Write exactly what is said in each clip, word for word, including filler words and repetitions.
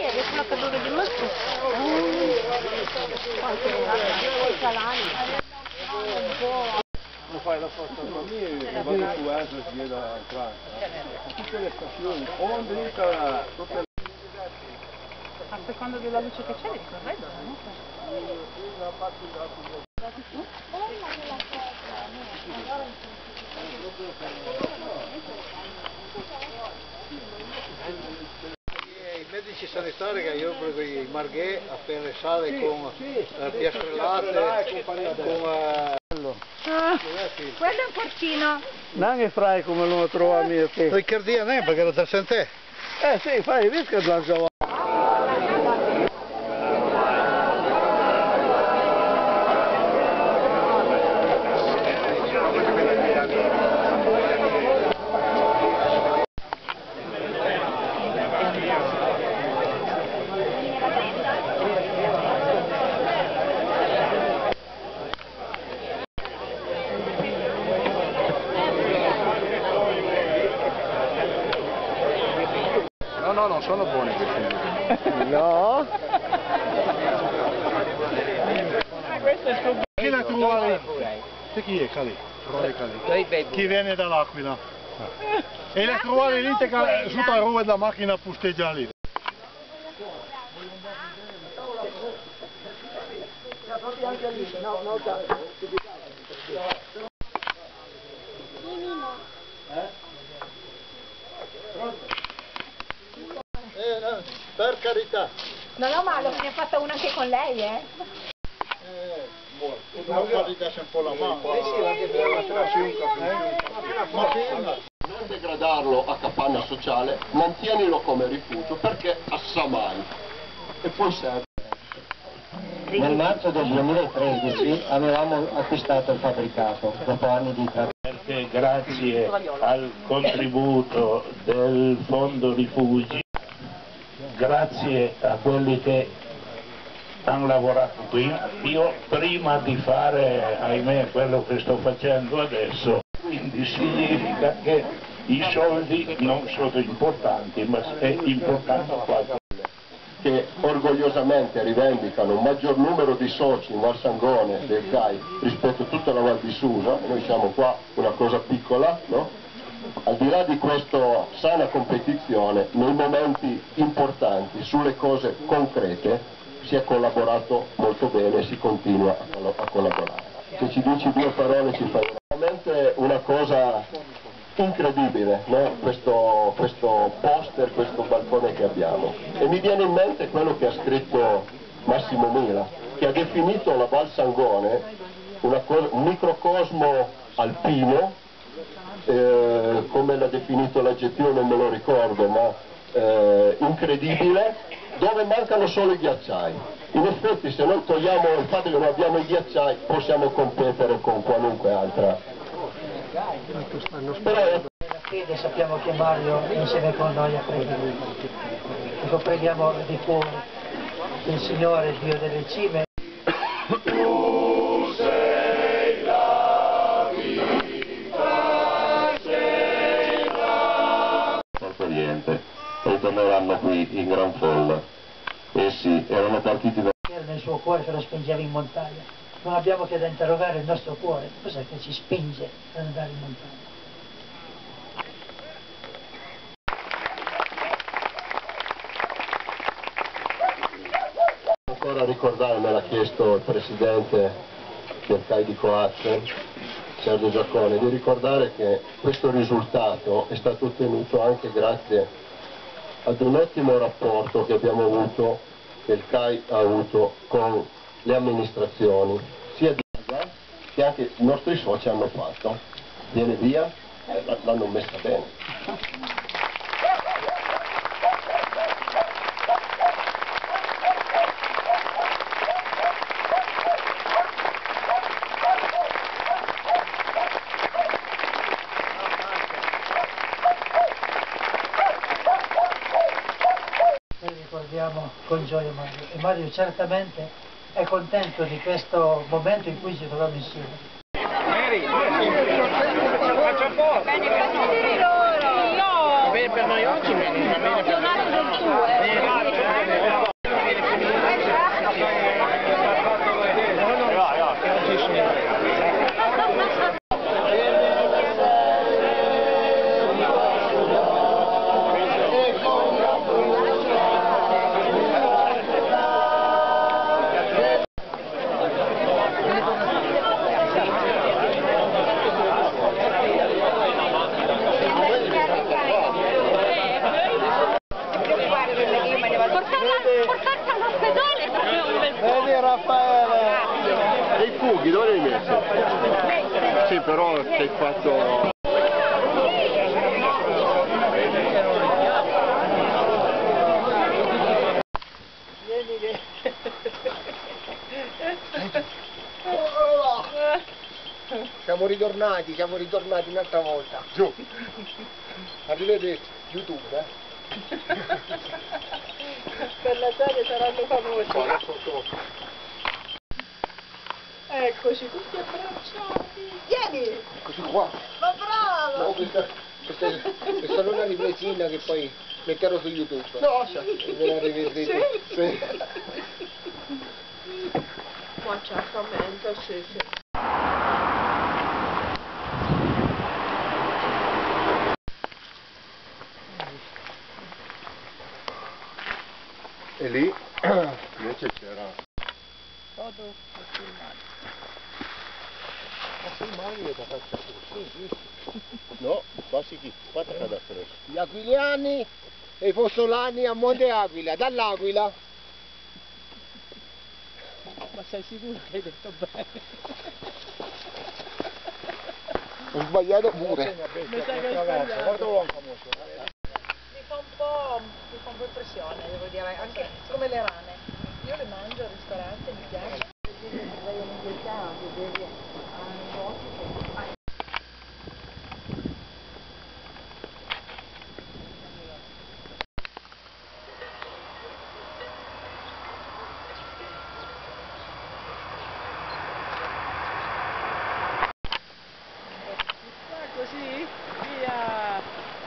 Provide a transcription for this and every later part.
è riescono a cadere di molto. Non fai la forza a me e vado su Anso e via da Francia. Tutte le stazioni, onde tutta, tutte le... A seconda della luce che c'è, di corredo, no? I medici sanitari che io prego i Marghè a pensare con eh, piastrellate, con eh, Ah, quello è un porcino. Non è frai come lo troviamo a te. Riccardia ne perché lo te sente? Eh sì, fai, vedi che lancia. No, no, non sono buoni questi. No? Questo è il tuo... Chi la trova lì? Chi è Cali? Chi viene dall'Aquila? E le trovate lì su la ruota della macchina posteggia lì. Eh, no, per carità. No, no, ma ne ha fatta una anche con lei, eh? Eh, buono. Non fate un po' la mano. Eh sì, anche per la strazione. Non degradarlo a capanna sociale, mantienilo come rifugio perché assa mai e poi serve. Nel marzo del duemilatredici avevamo acquistato il fabbricato dopo anni di trattamento. Perché grazie al contributo del Fondo Rifugi, grazie a quelli che hanno lavorato qui, io prima di fare, ahimè, quello che sto facendo adesso, quindi significa che i soldi non sono importanti, ma è importante qualcosa. Che orgogliosamente rivendicano un maggior numero di soci in Val Sangone del C A I rispetto a tutta la Val di Susa, noi siamo qua una cosa piccola, no? Al di là di questa sana competizione, nei momenti importanti, sulle cose concrete, si è collaborato molto bene e si continua a collaborare. Se ci dici due parole ci fai veramente una cosa incredibile, no? questo, questo poster, questo balcone che abbiamo. E mi viene in mente quello che ha scritto Massimo Mila, che ha definito la Val Sangone una cosa, un microcosmo alpino, eh, come l'ha definito l'aggettivo non me lo ricordo, ma eh, incredibile, dove mancano solo i ghiacciai. In effetti se noi togliamo il fatto che non abbiamo i ghiacciai possiamo competere con qualunque altra. Però la fede sappiamo chiamarlo insieme con noi a pregare. Ecco, preghiamo di cuore il Signore, il Dio delle cime. Tu sei la vita, sei la... Porto Oriente, ritorneranno qui in gran folla. Essi erano partiti da... Nel suo cuore che lo spingeva in montagna. Non abbiamo che da interrogare il nostro cuore, cos'è che ci spinge ad andare in montagna? Ancora ricordare, me l'ha chiesto il presidente del C A I di Coazze, Sergio Giaccone, di ricordare che questo risultato è stato ottenuto anche grazie ad un ottimo rapporto che abbiamo avuto, che il C A I ha avuto con le amministrazioni, sia di Gaza che anche i nostri soci hanno fatto. Viene via, eh, l'hanno messa bene. Noi ricordiamo con gioia Mario e Mario certamente è contento di questo momento in cui ci troviamo insieme. Mary, faccia un po'! Bene per tutti loro! Va bene per noi oggi, bene, va bene per noi. portarti all'ospedale perché ho un bel po'. Vedi Raffaele! E i funghi dove li hai messi? Sì, però ti hai fatto... Vieni che... Siamo ritornati, siamo ritornati un'altra volta. Giù. Arrivederci, YouTube, eh. Per la serie saranno famosi. Eccoci tutti abbracciati. Vieni! Eccoci qua. Ma bravo! No, questa, questa, questa non è una ripresina che poi metterò su YouTube. No, e ve la rivedrete. Sì. Ma certamente, sì, sì. E lì invece c'era... Vado a filmare. Ma filmare io da faccia così. No, quasi chi? Quanto cade fresco? Gli aquiliani e i fossolani a Monte Aquila, dall'Aquila. Ma sei sicuro che hai detto bene? Ho sbagliato pure. Mi sa che hai sbagliato. Mi fa un po', mi fa un po' impressione, devo dire, anche come le rane. Io le mangio al ristorante, mi piace. Così? Via!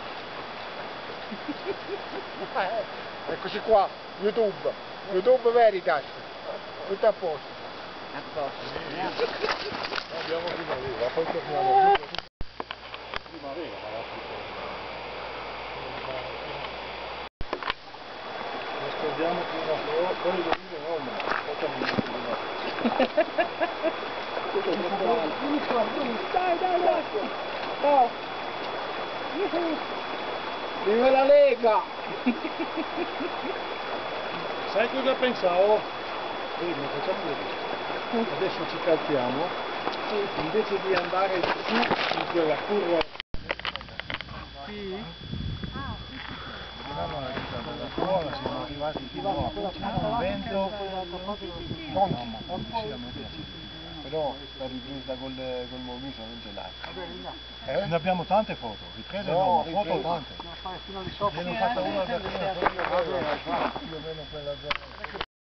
Eccoci qua, YouTube, YouTube Veritas, tutto a posto. A posto. Andiamo prima lì, ma poi torniamo giù. Primavera, nascondiamo prima però, poi le vive no, ma Dai, dai, dai! Oh! Viva la Lega! sai cosa pensavo? Prima facciamo vedere. Adesso ci calziamo, invece di andare su in quella curva. Sì? Dalla scuola siamo arrivati fino a un vento, non siamo però la ripresa col, col Maurizio non ce l'hai. Eh? Ne abbiamo tante foto, riprese no, no ma foto tante. Ne hanno fatta una da prima, più o meno quella zona.